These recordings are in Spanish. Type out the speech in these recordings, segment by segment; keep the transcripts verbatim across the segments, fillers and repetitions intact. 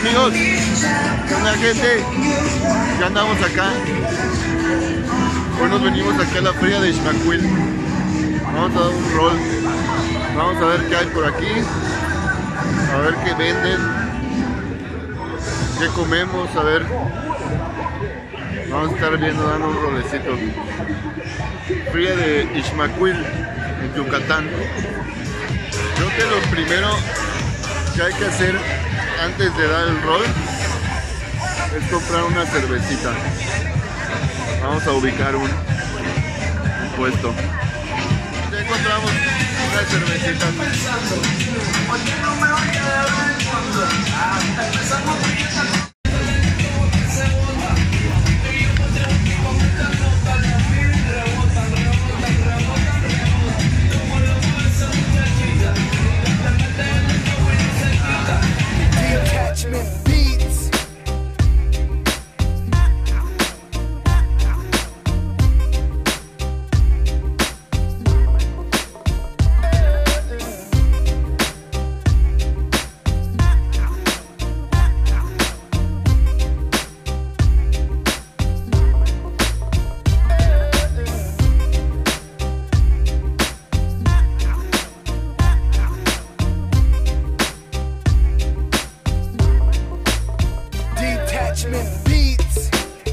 Amigos, ¿qué onda, gente? Ya andamos acá. Hoy nos venimos aquí a la feria de Ixmaquil. Vamos a dar un rol. Vamos a ver qué hay por aquí. A ver qué venden. Qué comemos, a ver. Vamos a estar viendo, dando un rolecito. Feria de Ixmaquil en Yucatán. Creo que lo primero que hay que hacer antes de dar el rol es comprar una cervecita. Vamos a ubicar un, un puesto. Ya encontramos una cervecita. Beats.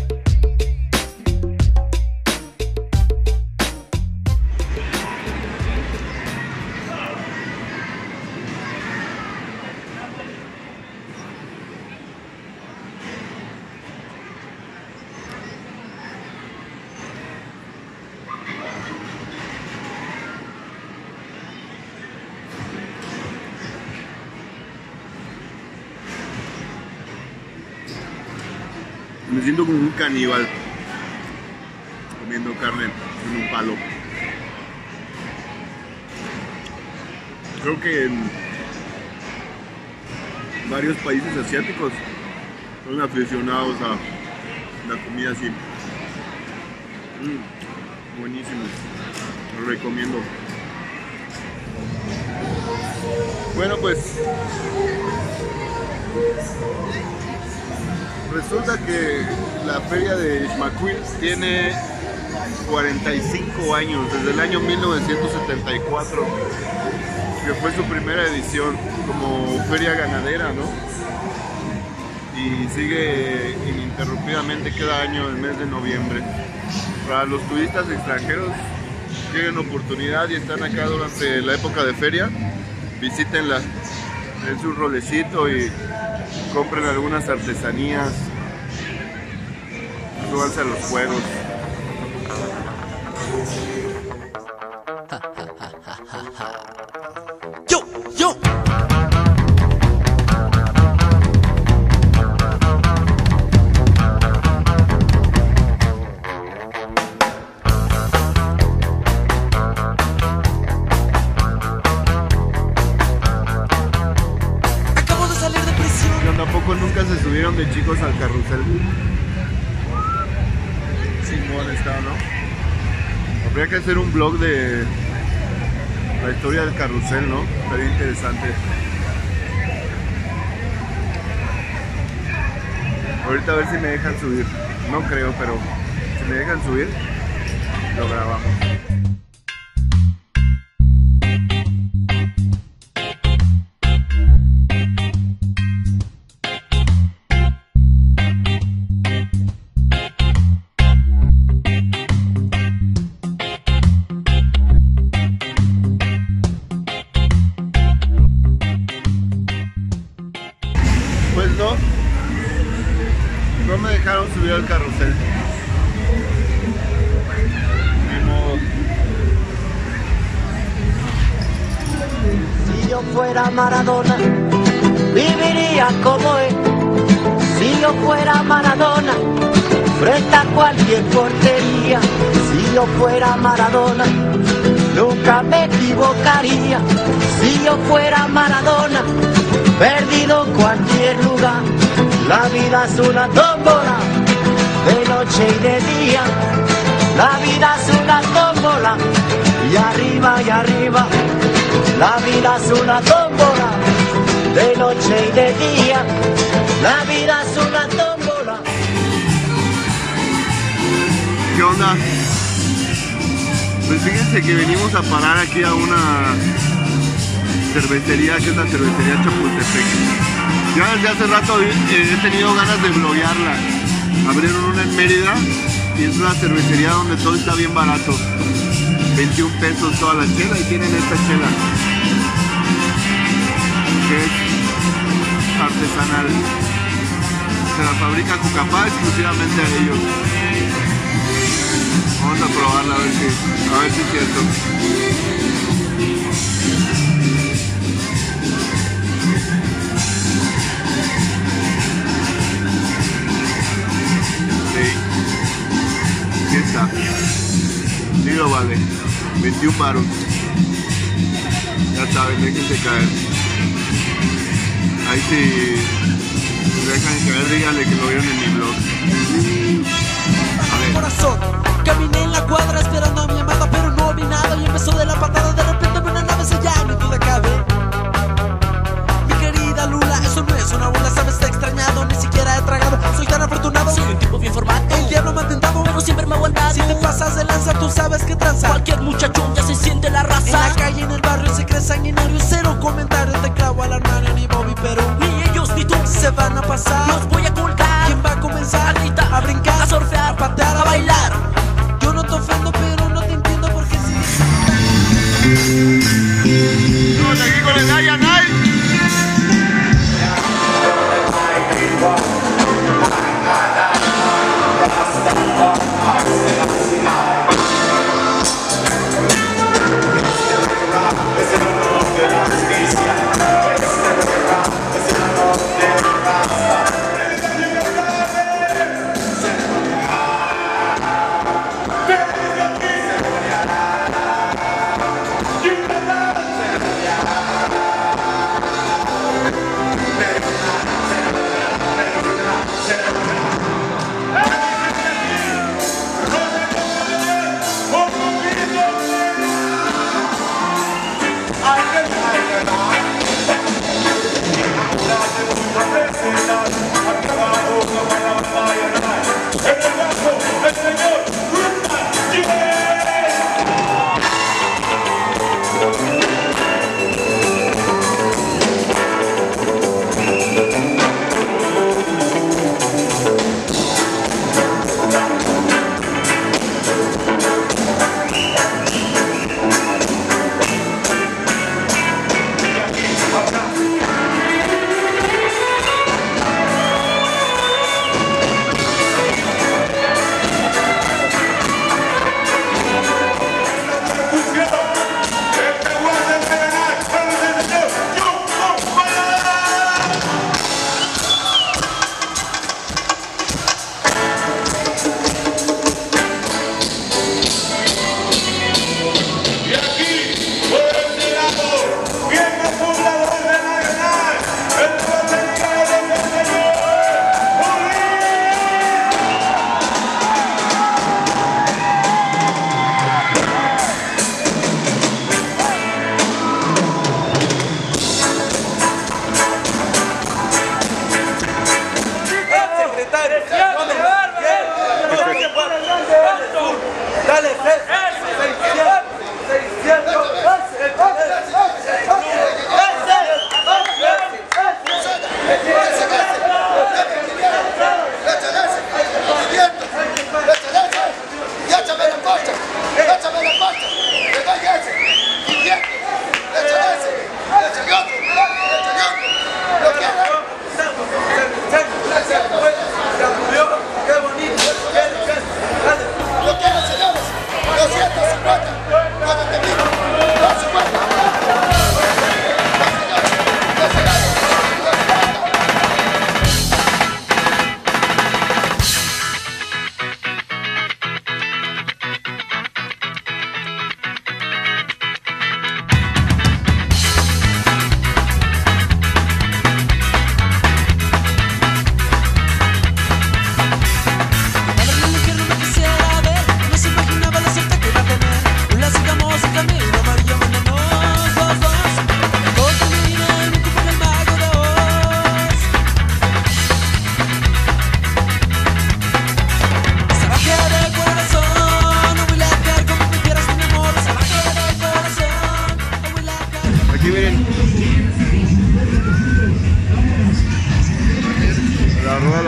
Me siento como un caníbal comiendo carne en un palo. Creo que en varios países asiáticos son aficionados a la comida así. Mm, buenísimo, lo recomiendo. Bueno, pues resulta que la feria de Ixmaquil tiene cuarenta y cinco años, desde el año mil novecientos setenta y cuatro, que fue su primera edición como feria ganadera, ¿no? Y sigue ininterrumpidamente cada año el mes de noviembre. Para los turistas extranjeros que tienen oportunidad y están acá durante la época de feria, visítenla, den su rolecito y compren algunas artesanías, súbanse a los juegos. Yo, yo. Acabo de salir de prisión. Tampoco nunca se subieron de chicos al carrusel. Simón está, ¿no? Habría que hacer un vlog de la historia del carrusel, ¿no? Sería interesante. Ahorita a ver si me dejan subir. No creo, pero si me dejan subir, lo grabamos. Pues no, no me dejaron subir al carrusel. Ni modo. Si yo fuera Maradona, viviría como él. Si yo fuera Maradona, frente a cualquier portería. Si yo fuera Maradona, nunca me equivocaría. Si yo fuera Maradona, perdido en cualquier lugar. La vida es una tómbola, de noche y de día. La vida es una tómbola, y arriba y arriba. La vida es una tómbola, de noche y de día. La vida es una tómbola. ¿Qué onda? Pues fíjense que venimos a parar aquí a una cervecería, que es la cervecería Chapultepec. Ya desde hace rato eh, he tenido ganas de bloguearla. Abrieron una en Mérida y es una cervecería donde todo está bien barato. veintiún pesos toda la chela, y tienen esta chela que es artesanal. Se la fabrica Cucapá exclusivamente a ellos. Vamos a probarla a ver si, a ver si es cierto. Sí. Sí está. Sí lo vale. veintiún varos. Ya saben, déjense caer. Ahí sí dejan caer, díganle que lo vieron en mi blog. A ver. Corazón, caminé en la cuadra esperando a mi amada, pero no vi nada y empezó de la patada. De repente una nave se llama y duda cabe. Mi querida Lula, eso no es una bola, sabes, te he extrañado, ni siquiera he tragado. Soy tan afortunado, soy un tipo bien formado. El diablo me ha tentado, pero siempre me ha aguantado. Si te pasas de lanza, tú sabes que tranza. Cualquier muchachón ya se siente la raza. En la calle, en el barrio, se cree sanguinario. Cero comentarios, te clavo al armario, ni Bobby Perú. Ni ellos ni tú se van a pasar. Los voy a colgar. ¿Quién va a comenzar? A gritar, a brincar, a surfear, a patear, a bailar. Yo no te ofendo, pero no te entiendo porque si... Estamos aquí con el Daya Night.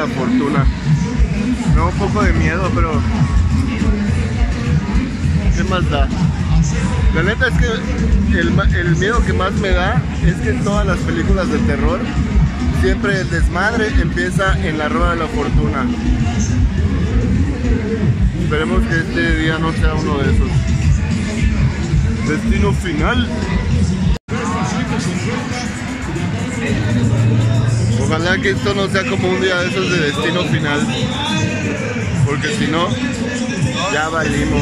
la fortuna. Me da un poco de miedo, pero ¿qué más da? La neta es que el, el miedo que más me da es que en todas las películas de terror siempre el desmadre empieza en la rueda de la fortuna. Esperemos que este día no sea uno de esos. Destino final. Ojalá que esto no sea como un día de esos de destino final, porque si no, ya valimos.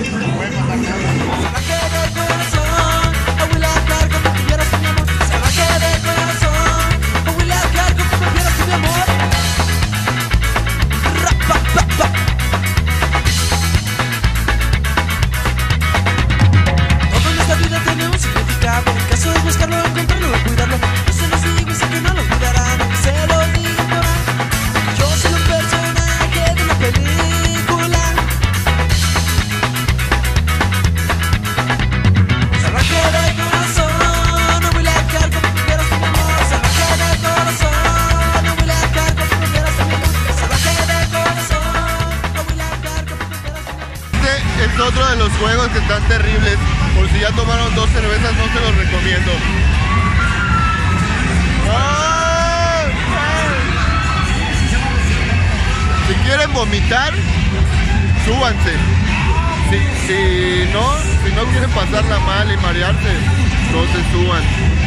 Todo en esta vida tiene un significado. El caso es buscarlo, encontrarlo y cuidarlo. Yo se los digo y sé que no lo olvidarán, aunque se lo digo. Yo soy un personaje de una película. Salvaje de corazón, no voy a dejar que me quieras a mi amor. Salvaje de corazón, no voy a dejar que me quieras a mi amor. Salvaje de corazón, no voy a dejar que me quieras a mi amor. Este es otro de los juegos que están terribles. Por si ya tomaron dos cervezas, no se los recomiendo. ¡Ay! ¡Ay! Si quieren vomitar, súbanse. Si, si no, si no quieren pasarla mal y marearse, no se suban.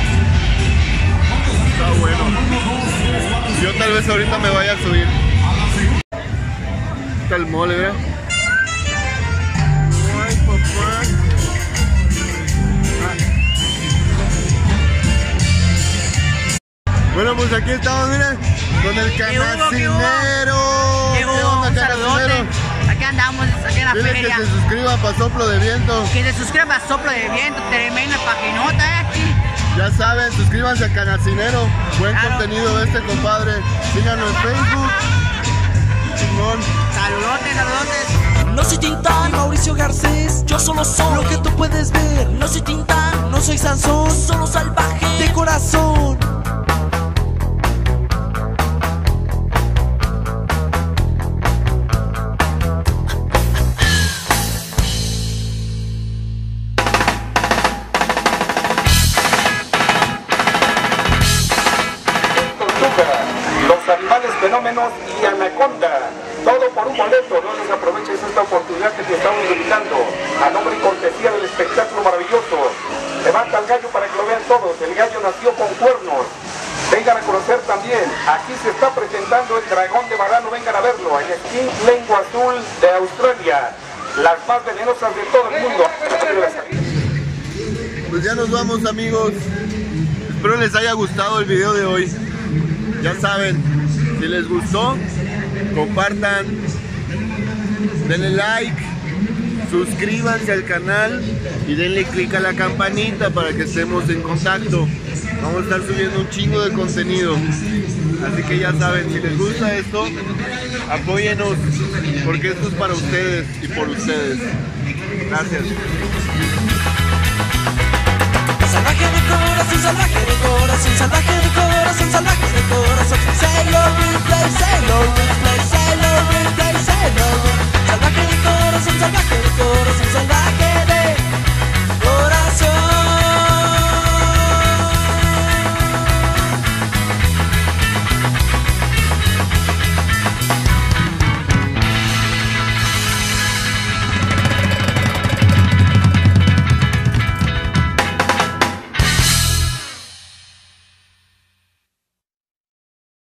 Está bueno. Yo tal vez ahorita me vaya a subir. Está el mole, ¿verdad? Ay, papá. Bueno, pues aquí estamos, miren, con el canacinero. ¿Qué hubo? Un saludote. Aquí andamos, aquí en la Dile feria. que se suscriban para Soplo de Viento. Que se suscriban a Soplo de Viento, tremenda paginota, eh, aquí. Ya saben, suscríbanse a Canacinero. Buen Claro. contenido de este compadre. Síganos en Facebook. Simón. Saludotes, saludotes. No soy Tintán, Mauricio Garcés, yo solo soy lo que tú puedes ver. No soy Tintán, no soy Sansón, solo salvaje de corazón. Los animales fenómenos y Anaconda. Todo por un boleto. No desaproveches esta oportunidad que te estamos brindando. A nombre y cortesía del espectáculo maravilloso. Levanta el gallo para que lo vean todos. El gallo nació con cuernos. Vengan a conocer también. Aquí se está presentando el dragón de varano. Vengan a verlo. El skin lengua azul de Australia. Las más venenosas de todo el mundo. Pues ya nos vamos, amigos. Espero les haya gustado el video de hoy. Ya saben, si les gustó, compartan, denle like, suscríbanse al canal y denle click a la campanita para que estemos en contacto. Vamos a estar subiendo un chingo de contenido. Así que ya saben, si les gusta esto, apóyenos, porque esto es para ustedes y por ustedes. Gracias. Salvaje de corazón, salvaje de corazón, salvaje de corazón, salvaje de corazón. Say your replay, say your replay.